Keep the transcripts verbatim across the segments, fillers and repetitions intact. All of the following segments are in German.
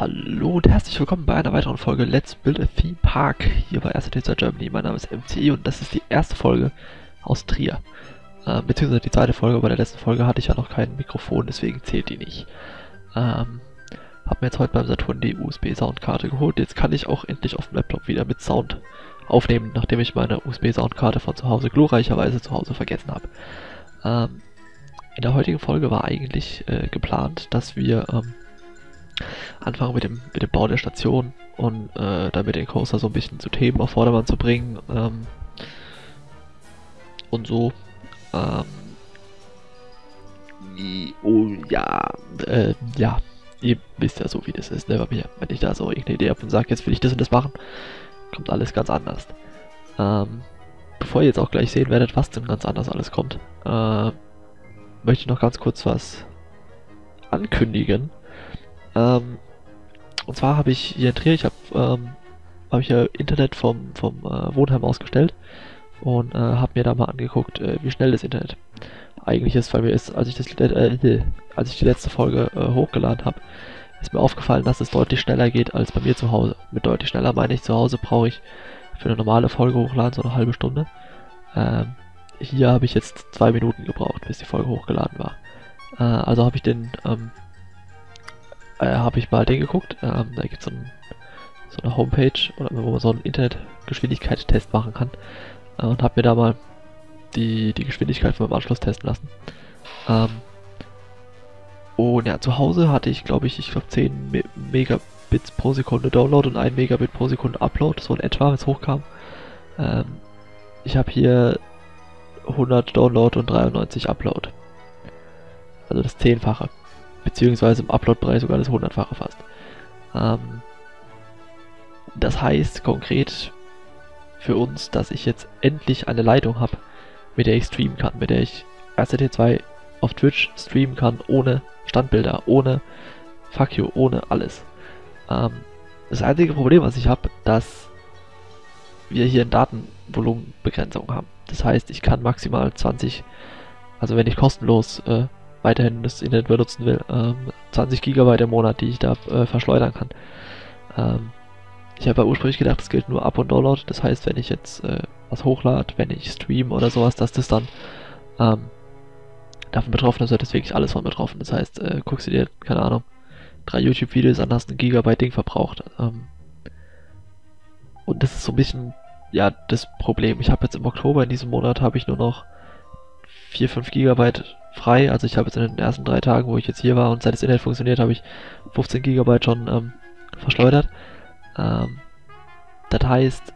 Hallo und herzlich willkommen bei einer weiteren Folge Let's Build a Theme Park hier bei R C T zwei Germany. Mein Name ist M C E und das ist die erste Folge aus Trier. Äh, beziehungsweise die zweite Folge. Bei der letzten Folge hatte ich ja noch kein Mikrofon, deswegen zählt die nicht. Ähm, hab mir jetzt heute beim Saturn die U S B-Soundkarte geholt. Jetzt kann ich auch endlich auf dem Laptop wieder mit Sound aufnehmen, nachdem ich meine U S B-Soundkarte von zu Hause glorreicherweise zu Hause vergessen habe. Ähm, in der heutigen Folge war eigentlich äh, geplant, dass wir ähm, anfangen mit dem, mit dem Bau der Station und äh, damit den Coaster so ein bisschen zu Themen auf Vordermann zu bringen ähm, und so. Ähm, oh ja, äh, ja, ihr wisst ja so wie das ist, ne, bei mir. Wenn ich da so irgendeine Idee habe und sage, jetzt will ich das und das machen, kommt alles ganz anders. Ähm, bevor ihr jetzt auch gleich sehen werdet, was denn ganz anders alles kommt, äh, möchte ich noch ganz kurz was ankündigen. Ähm, und zwar habe ich hier in Trier, ich habe ähm, hab ich ja Internet vom, vom äh, Wohnheim ausgestellt und äh, habe mir da mal angeguckt, äh, wie schnell das Internet eigentlich ist, weil mir ist, als ich das äh, als ich die letzte Folge äh, hochgeladen habe, ist mir aufgefallen, dass es deutlich schneller geht als bei mir zu Hause. Mit deutlich schneller meine ich, zu Hause brauche ich für eine normale Folge hochladen so eine halbe Stunde. Ähm, hier habe ich jetzt zwei Minuten gebraucht, bis die Folge hochgeladen war. Äh, also habe ich den ähm, Äh, habe ich mal den geguckt. Ähm, da gibt es so, ein, so eine Homepage, wo man so einen Internetgeschwindigkeitstest machen kann. Äh, und habe mir da mal die, die Geschwindigkeit von meinem Anschluss testen lassen. Ähm, und ja, zu Hause hatte ich, glaube ich, ich glaube zehn Me Megabits pro Sekunde Download und ein Megabit pro Sekunde Upload, so in etwa, wenn es hochkam. Ähm, ich habe hier hundert Download und dreiundneunzig Upload. Also das Zehnfache. Beziehungsweise im Upload-Bereich sogar das hundertfache fast. Ähm, das heißt konkret für uns, dass ich jetzt endlich eine Leitung habe, mit der ich streamen kann, mit der ich R C T zwei auf Twitch streamen kann, ohne Standbilder, ohne Fuck you, ohne alles. Ähm, das einzige Problem, was ich habe, dass wir hier eine Datenvolumenbegrenzung haben. Das heißt, ich kann maximal zwanzig, also wenn ich kostenlos äh, weiterhin das Internet benutzen will, ähm, zwanzig Gigabyte im Monat, die ich da äh, verschleudern kann. Ähm, ich habe ja ursprünglich gedacht, das gilt nur Up- und Download, das heißt, wenn ich jetzt äh, was hochlade, wenn ich stream oder sowas, dass das dann ähm, davon betroffen ist, wird das wirklich alles von betroffen. Das heißt, äh, guckst du dir, keine Ahnung, drei YouTube-Videos an, hast ein Gigabyte Ding verbraucht. Ähm, und das ist so ein bisschen, ja, das Problem. Ich habe jetzt im Oktober in diesem Monat habe ich nur noch vier, fünf Gigabyte frei, also ich habe jetzt in den ersten drei Tagen, wo ich jetzt hier war und seit das Internet funktioniert, habe ich fünfzehn Gigabyte schon ähm, verschleudert. Ähm, das heißt,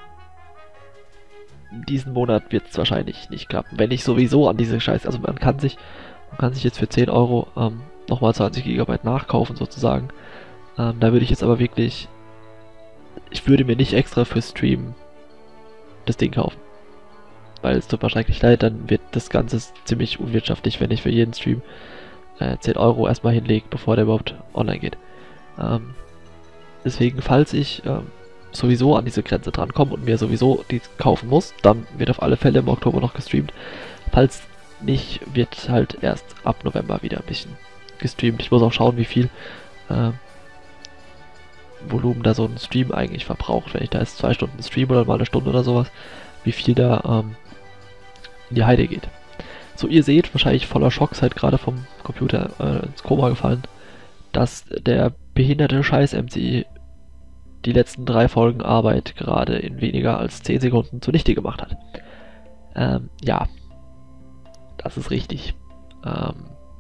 diesen Monat wird es wahrscheinlich nicht klappen, wenn ich sowieso an diese Scheiße, also man kann sich, man kann sich jetzt für zehn Euro ähm, nochmal zwanzig Gigabyte nachkaufen sozusagen. Ähm, da würde ich jetzt aber wirklich, ich würde mir nicht extra für Stream das Ding kaufen. Weil es tut mir schrecklich leid, dann wird das Ganze ziemlich unwirtschaftlich, wenn ich für jeden Stream äh, zehn Euro erstmal hinlege, bevor der überhaupt online geht. Ähm, deswegen, falls ich ähm, sowieso an diese Grenze drankomme und mir sowieso die kaufen muss, dann wird auf alle Fälle im Oktober noch gestreamt. Falls nicht, wird halt erst ab November wieder ein bisschen gestreamt. Ich muss auch schauen, wie viel äh, Volumen da so ein Stream eigentlich verbraucht. Wenn ich da jetzt zwei Stunden stream oder mal eine Stunde oder sowas, wie viel da ähm, in die Heide geht. So, ihr seht, wahrscheinlich voller Schock, seid gerade vom Computer äh, ins Koma gefallen, dass der behinderte Scheiß-M C E die letzten drei Folgen Arbeit gerade in weniger als zehn Sekunden zunichte gemacht hat. Ähm, ja. Das ist richtig. Ähm,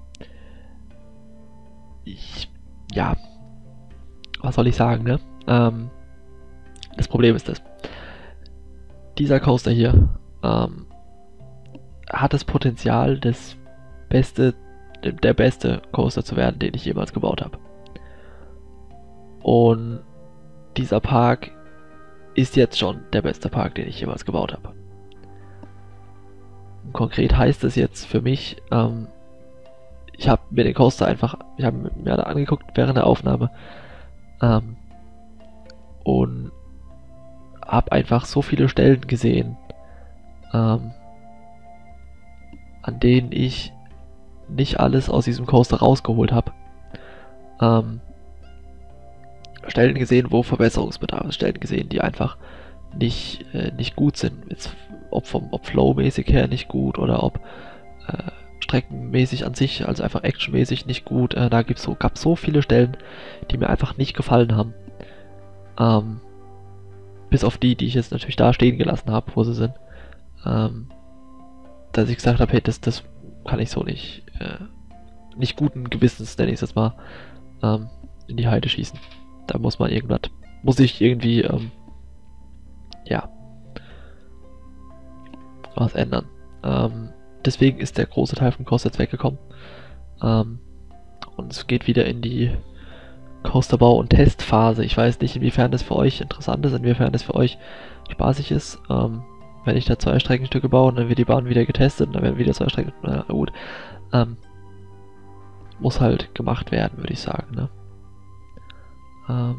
ich, ja. Was soll ich sagen, ne? Ähm, das Problem ist das. Dieser Coaster hier, ähm, hat das Potenzial, das beste, der beste Coaster zu werden, den ich jemals gebaut habe. Und dieser Park ist jetzt schon der beste Park, den ich jemals gebaut habe. Konkret heißt es jetzt für mich, ähm, ich habe mir den Coaster einfach, ich habe mir da angeguckt während der Aufnahme ähm, und habe einfach so viele Stellen gesehen, ähm, an denen ich nicht alles aus diesem Coaster rausgeholt habe. Ähm, Stellen gesehen, wo Verbesserungsbedarf ist, Stellen gesehen, die einfach nicht, äh, nicht gut sind. Jetzt, ob vom ob Flow-mäßig her nicht gut oder ob äh, streckenmäßig an sich, also einfach actionmäßig nicht gut. Äh, da gibt's so, gab so viele Stellen, die mir einfach nicht gefallen haben. Ähm, bis auf die, die ich jetzt natürlich da stehen gelassen habe, wo sie sind. Ähm, dass ich gesagt habe, hey, das, das kann ich so nicht, äh, nicht guten Gewissens, nenne ich es jetzt mal, ähm, in die Heide schießen. Da muss man irgendwas, muss ich irgendwie, ähm, ja, was ändern. Ähm, deswegen ist der große Teil vom Coaster jetzt weggekommen. Ähm, und es geht wieder in die Coasterbau- und Testphase. Ich weiß nicht, inwiefern das für euch interessant ist, inwiefern das für euch spaßig ist. Ähm, wenn ich da zwei Streckenstücke baue und dann wird die Bahn wieder getestet und dann werden wieder zwei Strecken, na gut. Ähm, muss halt gemacht werden, würde ich sagen, ne? Ähm,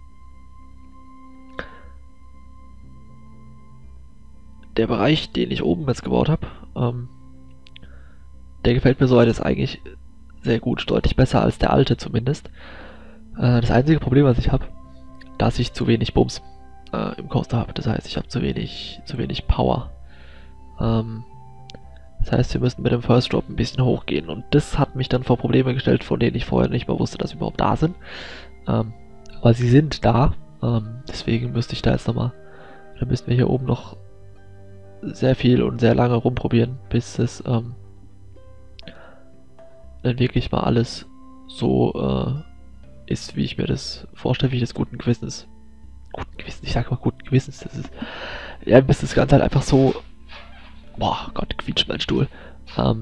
der Bereich, den ich oben jetzt gebaut habe, ähm, der gefällt mir soweit jetzt eigentlich sehr gut, deutlich besser als der alte zumindest. Äh, das einzige Problem, was ich habe, dass ich zu wenig Bums äh, im Coaster habe. Das heißt, ich habe zu wenig, zu wenig Power. Ähm, das heißt, wir müssen mit dem First Drop ein bisschen hochgehen und das hat mich dann vor Probleme gestellt, von denen ich vorher nicht mal wusste, dass sie überhaupt da sind. Ähm, aber sie sind da, ähm, deswegen müsste ich da jetzt nochmal, dann müssen wir hier oben noch sehr viel und sehr lange rumprobieren, bis es ähm, dann wirklich mal alles so äh, ist, wie ich mir das vorstelle, wie ich das guten Gewissens, guten Gewissens, ich sage mal guten Gewissens, das ist, ja, bis das Ganze halt einfach so, boah Gott, quietscht mein Stuhl, ähm,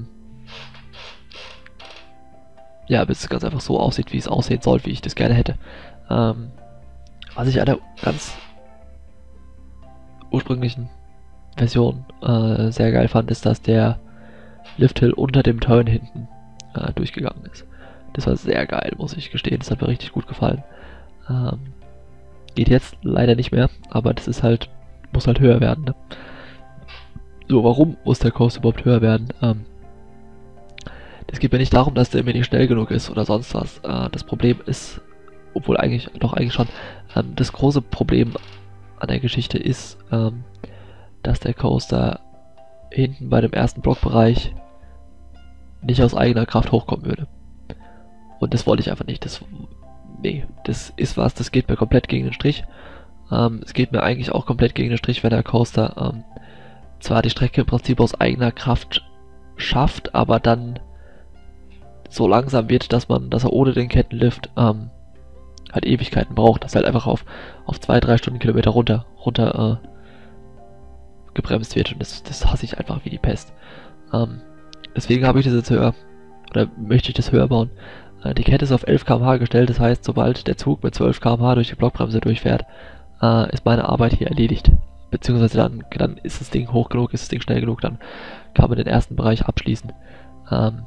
ja, bis das Ganze einfach so aussieht, wie es aussehen soll, wie ich das gerne hätte. Ähm, was ich an der ganz ursprünglichen Version äh, sehr geil fand, ist, dass der Lifthill unter dem Turn hinten äh, durchgegangen ist. Das war sehr geil, muss ich gestehen. Das hat mir richtig gut gefallen. Ähm, geht jetzt leider nicht mehr, aber das ist halt, muss halt höher werden. Ne? So, warum muss der Coaster überhaupt höher werden? Ähm, das geht mir nicht darum, dass der mir nicht schnell genug ist oder sonst was. Äh, das Problem ist, obwohl eigentlich, doch eigentlich schon, ähm, das große Problem an der Geschichte ist, ähm, dass der Coaster hinten bei dem ersten Blockbereich nicht aus eigener Kraft hochkommen würde. Und das wollte ich einfach nicht. Das, nee, das ist was, das geht mir komplett gegen den Strich. Ähm, es geht mir eigentlich auch komplett gegen den Strich, wenn der Coaster ähm, zwar die Strecke im Prinzip aus eigener Kraft schafft, aber dann so langsam wird, dass man, dass er ohne den Kettenlift ähm, halt Ewigkeiten braucht, dass er halt einfach auf, auf zwei, drei Stundenkilometer runter, runter äh, gebremst wird und das, das hasse ich einfach wie die Pest. Ähm, deswegen habe ich das jetzt höher, oder möchte ich das höher bauen. Äh, die Kette ist auf elf Kilometer pro Stunde gestellt, das heißt, sobald der Zug mit zwölf Kilometer pro Stunde durch die Blockbremse durchfährt, äh, ist meine Arbeit hier erledigt. Beziehungsweise dann, dann ist das Ding hoch genug, ist das Ding schnell genug, dann kann man den ersten Bereich abschließen. Ähm,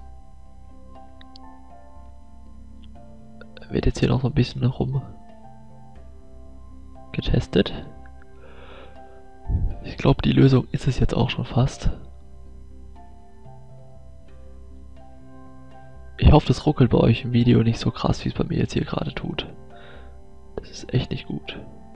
wird jetzt hier noch so ein bisschen rum getestet. Ich glaube, die Lösung ist es jetzt auch schon fast. Ich hoffe, das ruckelt bei euch im Video nicht so krass, wie es bei mir jetzt hier gerade tut. Das ist echt nicht gut.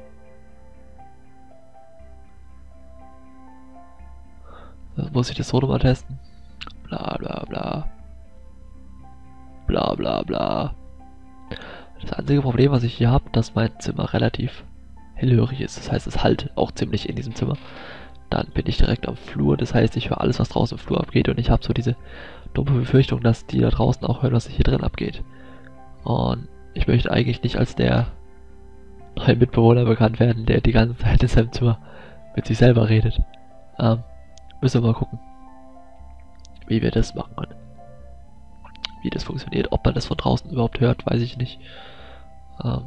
Dann muss ich das so nochmal testen. Bla bla bla. Bla bla bla. Das einzige Problem, was ich hier habe, dass mein Zimmer relativ hellhörig ist. Das heißt, es halt auch ziemlich in diesem Zimmer. Dann bin ich direkt am Flur. Das heißt, ich höre alles, was draußen im Flur abgeht. Und ich habe so diese dumme Befürchtung, dass die da draußen auch hören, was hier drin abgeht. Und ich möchte eigentlich nicht als der neue Mitbewohner bekannt werden, der die ganze Zeit in seinem Zimmer mit sich selber redet. Ähm, müssen wir mal gucken, wie wir das machen können. Wie das funktioniert. Ob man das von draußen überhaupt hört, weiß ich nicht. Ähm,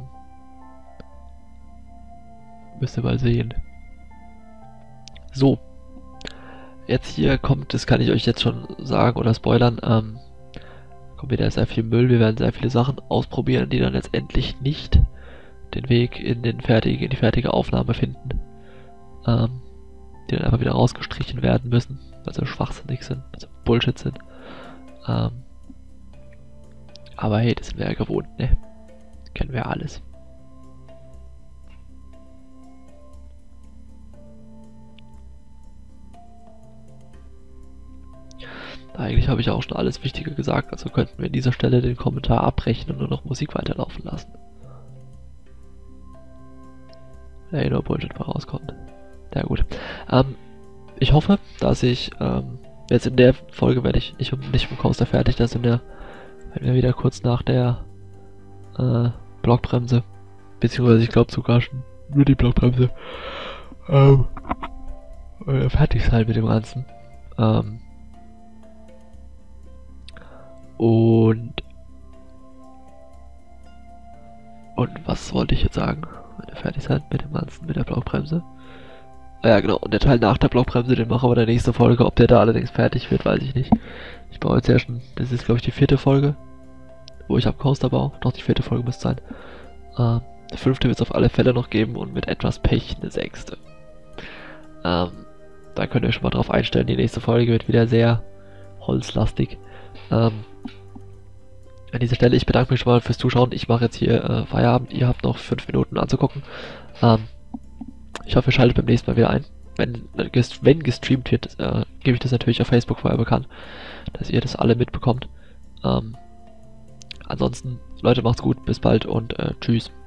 müsst ihr mal sehen. So. Jetzt hier kommt, das kann ich euch jetzt schon sagen oder spoilern, ähm, kommt wieder sehr viel Müll. Wir werden sehr viele Sachen ausprobieren, die dann letztendlich nicht den Weg in den fertige, in die fertige Aufnahme finden. Ähm, die dann einfach wieder rausgestrichen werden müssen, weil sie schwachsinnig sind, weil sie Bullshit sind. Ähm, aber hey, das sind wir ja gewohnt, ne? Das kennen wir ja alles. eigentlich habe ich auch schon alles Wichtige gesagt, also könnten wir an dieser Stelle den Kommentar abbrechen und nur noch Musik weiterlaufen lassen. Ja, nur Bullshit vorauskommt. Ja gut. Ähm, ich hoffe, dass ich, ähm, jetzt in der Folge werde ich nicht, nicht mit dem Coaster fertig, das in der, wenn wir wieder kurz nach der, äh, Blockbremse, beziehungsweise ich glaube sogar schon nur die Blockbremse, ähm, äh, fertig sein mit dem Ganzen. Ähm, und, und was wollte ich jetzt sagen? Wenn wir fertig sein mit dem Ganzen, mit der Blockbremse. Ah ja, genau. Und der Teil nach der Blockbremse, den machen wir in der nächsten Folge. Ob der da allerdings fertig wird, weiß ich nicht. Ich baue jetzt ja schon, das ist glaube ich die vierte Folge, wo ich am Coaster baue. Doch, die vierte Folge müsste sein. Ähm, der fünfte wird es auf alle Fälle noch geben und mit etwas Pech eine sechste. Ähm, da könnt ihr euch schon mal drauf einstellen. Die nächste Folge wird wieder sehr holzlastig. Ähm, an dieser Stelle, ich bedanke mich schon mal fürs Zuschauen. Ich mache jetzt hier äh, Feierabend. Ihr habt noch fünf Minuten anzugucken. Ähm, ich hoffe, ihr schaltet beim nächsten Mal wieder ein. Wenn, wenn gestreamt wird, äh, gebe ich das natürlich auf Facebook vorher bekannt, dass ihr das alle mitbekommt. Ähm, ansonsten, Leute, macht's gut, bis bald und äh, tschüss.